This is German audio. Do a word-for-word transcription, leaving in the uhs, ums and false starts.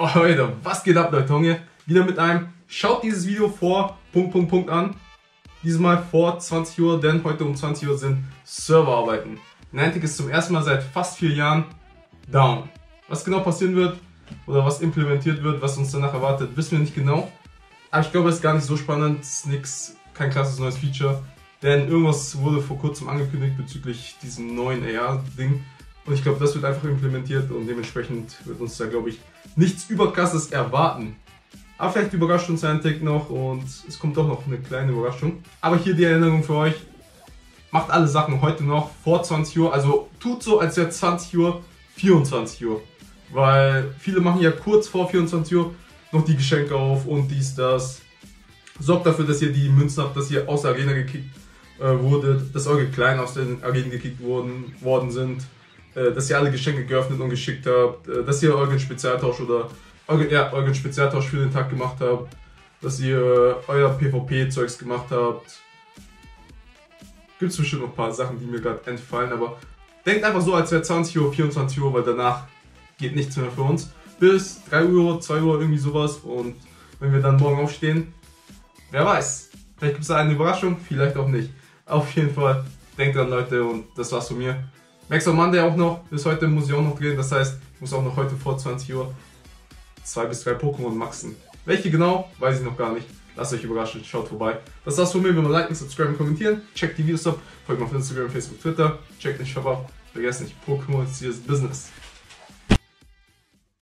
Oh Leute, was geht ab, Leute? Hier wieder mit einem Schaut dieses Video vor Punkt Punkt Punkt an. Diesmal vor zwanzig Uhr, denn heute um zwanzig Uhr sind Serverarbeiten. Niantic ist zum ersten Mal seit fast vier Jahren down. Was genau passieren wird oder was implementiert wird, was uns danach erwartet, wissen wir nicht genau. Aber ich glaube, es ist gar nicht so spannend, es ist nix, kein klassisches neues Feature. Denn irgendwas wurde vor kurzem angekündigt bezüglich diesem neuen A R-Ding. Und ich glaube, das wird einfach implementiert und dementsprechend wird uns da, glaube ich, nichts Überkrasses erwarten. Aber vielleicht überrascht uns Niantic noch und es kommt doch noch eine kleine Überraschung. Aber hier die Erinnerung für euch, macht alle Sachen heute noch vor zwanzig Uhr, also tut so, als wäre zwanzig Uhr vierundzwanzig Uhr. Weil viele machen ja kurz vor vierundzwanzig Uhr noch die Geschenke auf und dies, das. Sorgt dafür, dass ihr die Münzen habt, dass ihr aus der Arena gekickt äh, wurdet, dass eure Kleinen aus den Arenen gekickt wurden, worden sind. Dass ihr alle Geschenke geöffnet und geschickt habt, dass ihr euren Spezialtausch oder euren, ja, euren Spezialtausch für den Tag gemacht habt, dass ihr euer PvP-Zeugs gemacht habt. Gibt es bestimmt noch ein paar Sachen, die mir gerade entfallen, aber denkt einfach so, als wäre zwanzig Uhr, vierundzwanzig Uhr, weil danach geht nichts mehr für uns. Bis drei Uhr, zwei Uhr, irgendwie sowas, und wenn wir dann morgen aufstehen, wer weiß, vielleicht gibt es da eine Überraschung, vielleicht auch nicht. Auf jeden Fall, denkt dran, Leute, und das war's von mir. Max on Monday auch noch, bis heute muss ich auch noch drehen, das heißt, ich muss auch noch heute vor zwanzig Uhr zwei bis drei Pokémon maxen. Welche genau, weiß ich noch gar nicht. Lasst euch überraschen, schaut vorbei. Das war's von mir, wenn wir liken, subscriben, kommentieren, checkt die Videos ab, folgt mir auf Instagram, Facebook, Twitter, checkt den Shop ab, vergesst nicht, Pokémon ist hier das Business.